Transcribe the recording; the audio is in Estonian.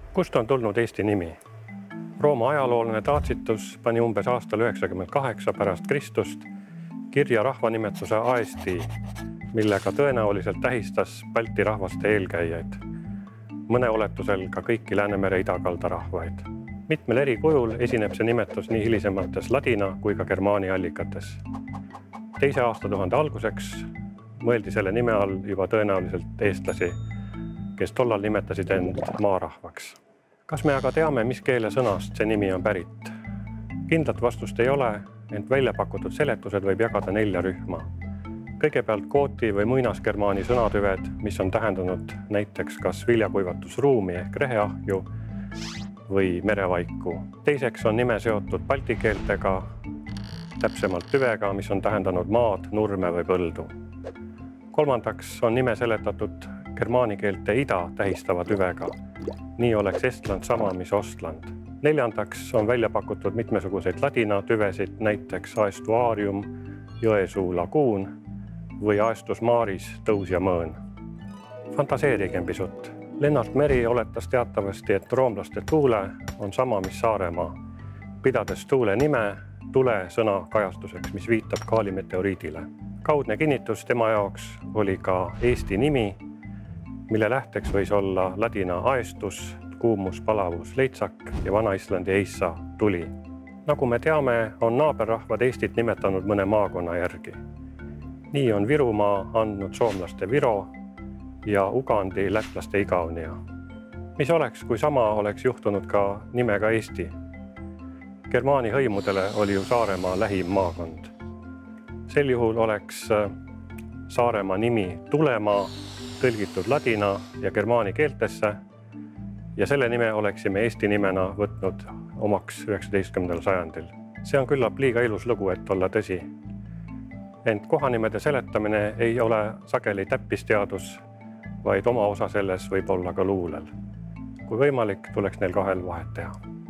Kust on tulnud Eesti nimi? Rooma ajaloolane Tacitus pani umbes aastal 98 pärast Kristust kirja rahvanimetuse Aesti, millega tõenäoliselt tähistas Balti rahvaste eelkäijaid, mõne oletusel ka kõiki Läänemere idakalda rahvaid. Mitmel eri kujul esineb see nimetus nii hilisemates ladina kui ka germaani allikates. Teise aastatuhande alguseks mõeldi selle nime all juba tõenäoliselt eestlasi, kes tollal nimetasid end maarahvaks. Kas me aga teame, mis keele sõnast see nimi on pärit? Kindlat vastust ei ole, ent välja pakutud seletused võib jagada 4 rühma. Kõigepealt kooti või muinasgermaani sõnatüved, mis on tähendanud näiteks kas viljakuivatusruumi ehk reheahju või merevaiku. Teiseks on nime seotud balti keeltega, täpsemalt tüvega, mis on tähendanud maad, nurme või põldu. Kolmandaks on nime seletatud germaani keelte ida tähistava tüvega. Nii oleks Estland sama, mis Ostland. Neljandaks on välja pakutud mitmesuguseid ladina tüvesid, näiteks aestuaarium, jõesuu laguun või aestus maaris, tõus ja mõõn. Fantaseerigem pisut. Lennart Meri oletas teatavasti, et roomlaste tuule on sama, mis Saaremaa, pidades tuule nime tule sõna kajastuseks, mis viitab kaalimeteoriidile. Kaudne kinnitus tema jaoks oli ka Eesti nimi, mille lähteks võis olla ladina aestus, kuumus, palavus, leitsak ja Vana-Islandi eissa tuli. Nagu me teame, on naaberrahvad Eestit nimetanud mõne maakonna järgi. Nii on Virumaa andnud soomlaste Viro ja Ugandi lätlaste Igaunia. Mis oleks, kui sama oleks juhtunud ka nimega Eesti? Germaani hõimudele oli ju Saaremaa lähim maakond. Sel juhul oleks Saaremaa nimi Tulemaa tõlgitud ladina ja germaani keeltesse ja selle nime oleksime Eesti nimena võtnud omaks 19. sajandil. See on küllap liiga ilus lugu, et olla tõsi. Ent kohanimede seletamine ei ole sageli täppisteadus, vaid oma osa selles võib olla ka luulel. Kui võimalik, tuleks neil kahel vahet teha.